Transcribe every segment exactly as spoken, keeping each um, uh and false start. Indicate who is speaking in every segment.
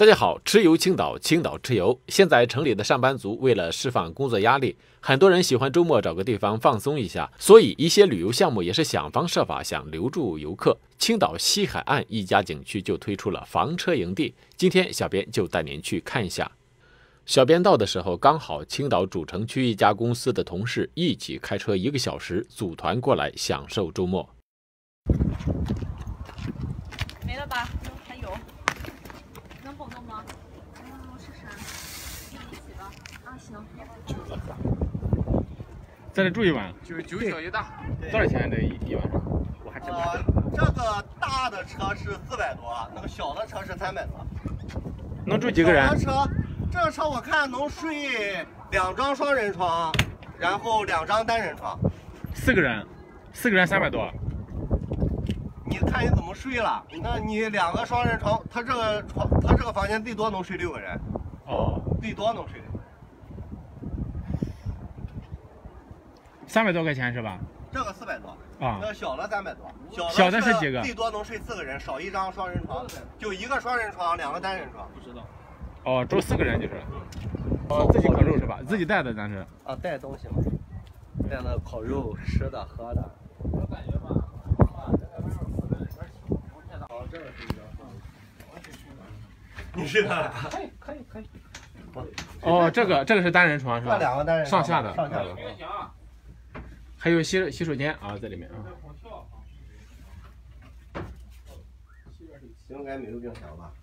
Speaker 1: 大家好，吃游青岛，青岛吃游。现在城里的上班族为了释放工作压力，很多人喜欢周末找个地方放松一下，所以一些旅游项目也是想方设法想留住游客。青岛西海岸一家景区就推出了房车营地，今天小编就带您去看一下。小编到的时候，刚好青岛主城区一家公司的同事一起开车一个小时，组团过来享受周末。
Speaker 2: 没了吧？还有。能蹦动吗？嗯，我试试。一起吧。啊，行。
Speaker 3: 在这住一晚，
Speaker 4: 就是九小一大，
Speaker 3: 多少钱？这一一晚上？我还真不知道。
Speaker 5: 呃，这个大的车是四百多，那个小的车是三百多。
Speaker 3: 能住几个人？
Speaker 5: 小的车，这个车我看能睡两张双人床，然后两张单人床。
Speaker 3: 四个人，四个人三百多。
Speaker 5: 你看你怎么睡了？那你两个双人床，他这个床，他这个房间最多能睡六个人。
Speaker 3: 哦，
Speaker 5: 最多能睡六个人。
Speaker 3: 三百多块钱是吧？
Speaker 5: 这个四百多
Speaker 3: 啊，
Speaker 5: 那小的三百多。小的
Speaker 3: 小的是几个？
Speaker 5: 最多能睡四个人，少一张双人床，就一个双人床，两个单人床。
Speaker 4: 不知道。
Speaker 3: 哦，住四个人就是。哦，自己烤肉是吧？自己带的咱是。
Speaker 5: 啊，带东西嘛，带那烤肉、吃的、喝的。
Speaker 4: 我感觉吧。
Speaker 5: 你是的，
Speaker 4: 可以可以可以。
Speaker 3: 哦，这个这个是单人床是吧？
Speaker 5: 这两个单人
Speaker 3: 上下的。
Speaker 5: 上下的。
Speaker 3: 还有洗洗手间啊，在里面啊。
Speaker 5: 应该没有冰箱吧？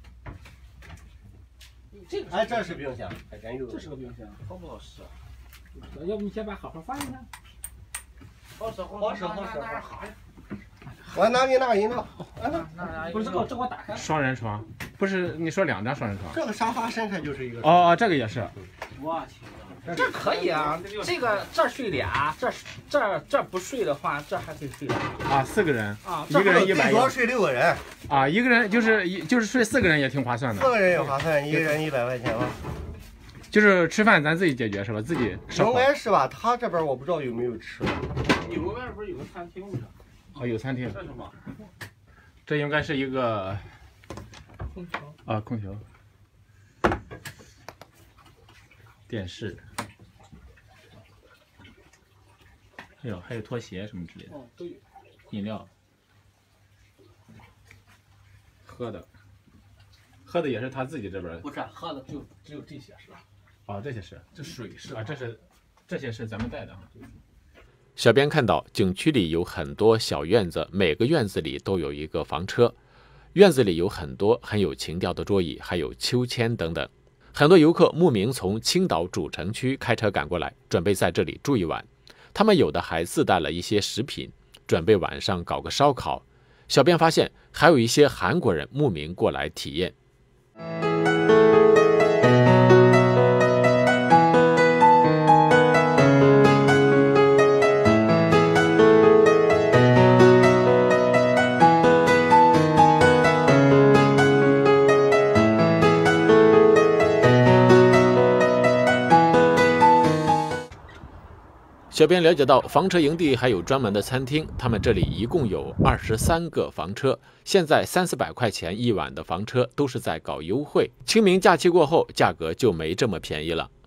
Speaker 4: 这个
Speaker 5: 哎，这是冰箱，还真有。
Speaker 4: 这是个冰箱，好不好使？要不你先把好好放一下。好使
Speaker 5: 好使好使。
Speaker 4: 那好呀。
Speaker 5: 我拿给你拿饮料。
Speaker 4: 不是这个，这给我打开。
Speaker 3: 双人床，不是你说两张双人床？
Speaker 5: 这个沙发伸开就是一个。
Speaker 3: 哦哦，这个也是。
Speaker 4: 我天，这可以啊！这个这睡俩，这这这不睡的话，这还可以睡俩。
Speaker 3: 啊，四个人
Speaker 4: 啊，
Speaker 3: 一个人一百。
Speaker 5: 最多睡六个人。
Speaker 3: 啊，一个人就是一就是睡四个人也挺划算的。
Speaker 5: 四个人也划算，一人一百块钱吧。
Speaker 3: 就是吃饭咱自己解决是吧？自己烧。
Speaker 5: 应该是吧？他这边我不知道有没有吃。
Speaker 4: 你们外边不是有个餐厅吗？
Speaker 3: 哦，有餐厅。
Speaker 4: 这是什么？
Speaker 3: 这应该是一个
Speaker 4: 空调
Speaker 3: 啊，空调、电视，还有还有拖鞋什么之类的。
Speaker 4: 哦，都有。
Speaker 3: 饮料、喝的，喝的也是他自己这边。
Speaker 4: 不是喝的就只有这些是吧？
Speaker 3: 啊，这些是。
Speaker 4: 这水是
Speaker 3: 啊，这是这些是咱们带的啊。
Speaker 1: 小编看到景区里有很多小院子，每个院子里都有一个房车，院子里有很多很有情调的桌椅，还有秋千等等。很多游客慕名从青岛主城区开车赶过来，准备在这里住一晚。他们有的还自带了一些食品，准备晚上搞个烧烤。小编发现还有一些韩国人慕名过来体验。小编了解到，房车营地还有专门的餐厅，他们这里一共有二十三个房车，现在三四百块钱一晚的房车都是在搞优惠，清明假期过后，价格就没这么便宜了。